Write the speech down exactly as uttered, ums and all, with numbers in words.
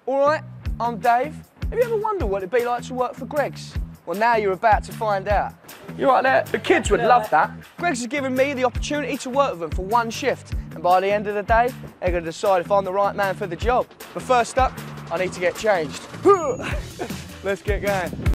All right, I'm Dave. Have you ever wondered what it'd be like to work for Greggs? Well, now you're about to find out. You're right there. The kids would love that. Greggs has given me the opportunity to work with them for one shift, and by the end of the day, they're going to decide if I'm the right man for the job. But first up, I need to get changed. Let's get going.